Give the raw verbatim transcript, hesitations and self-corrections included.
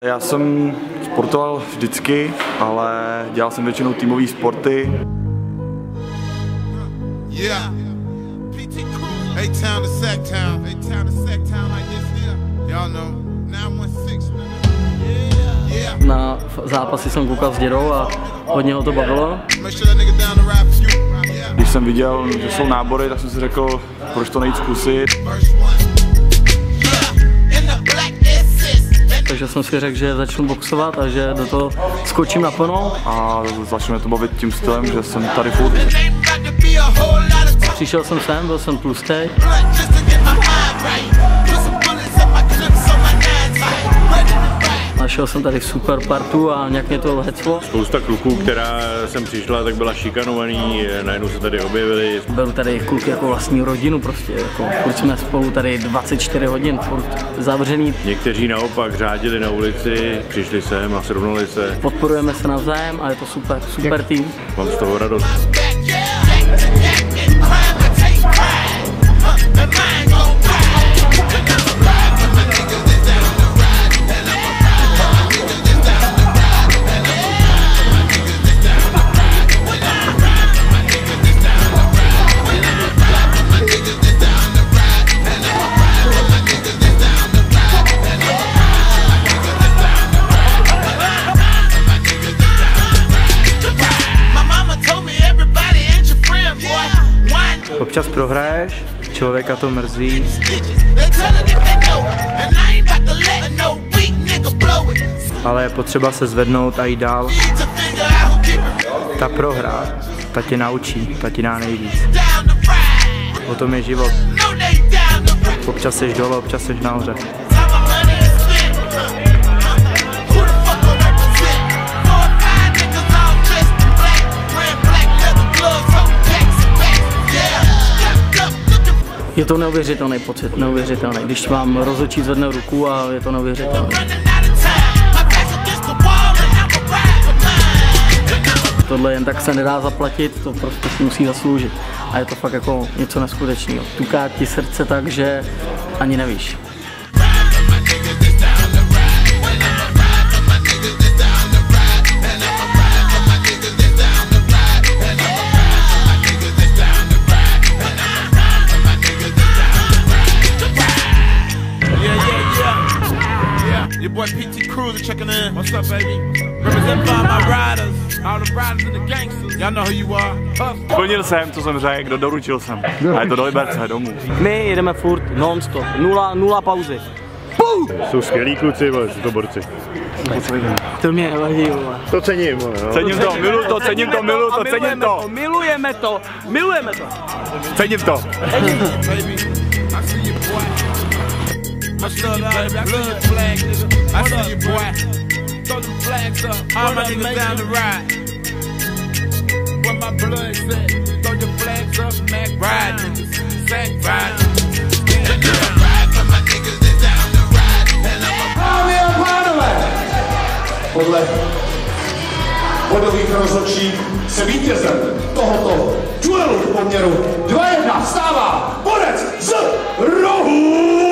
Já jsem sportoval vždycky, ale dělal jsem většinou týmové sporty. Yeah. A-Town to Sacktown. A-Town to Sacktown like this here. Y'all know. nine one six. Yeah. Na zápasy jsem koukal s dědou a hodně ho to bavilo. Když jsem viděl, že jsou nábory, tak jsem si řekl, proč to nejít zkusit. Takže jsem si řekl, že začnu boxovat a že do toho skočím naplno. A začneme to bavit tím stylem, že jsem tady furt. Přišel jsem sem, byl jsem tlustý. Našel jsem tady super partu a nějak mě to heclo. Spousta kluků, která sem přišla, tak byla šikanovaný, najednou se tady objevili. Beru tady kluky jako vlastní rodinu prostě, jako furt jsme spolu tady dvacet čtyři hodin, furt zavřený. Někteří naopak řádili na ulici, přišli sem a srovnali se. Podporujeme se navzájem a je to super, super tým. Mám z toho radost. Občas prohraješ, člověka to mrzí. Ale je potřeba se zvednout a jít dál. Ta prohra, ta tě naučí, ta ti dá nejvíc. O tom je život. Občas seš dole, občas seš nahoře. Je to neuvěřitelný pocit, neuvěřitelný, když vám rozhodčí zvedne ruku a je to neuvěřitelné. Tohle jen tak se nedá zaplatit, to prostě si musí zasloužit. A je to fakt jako něco neskutečného. Tuká ti srdce tak, že ani nevíš. Your boy P T Cruiser checking in. What's up, baby? Represent by my riders, all the riders and the gangsters. Y'all know who you are. Splnil jsem, co jsem řekl, kdo doručil jsem. A je to do Liberce, domů. My jedeme furt non-stop, nula, nula pauzy. Puh! Jsou skvělí kluci, vole, jsou to borci. To mě vadí, vole. To cením, vole. No. Cením to, miluji to, cením to, miluji to, cením to. Milujeme to, milujeme to. Cením to. I see your blood flag, nigga. I see you, boy. Throw them flags up. All my niggas down the ride. Where my blood set. Throw your flags up, Mac ride, niggas. Sack ride. Dámy a pánové, podle bodových rozhodčí se vítězem tohoto duelu v poměru dva jedna stává borec z rohu.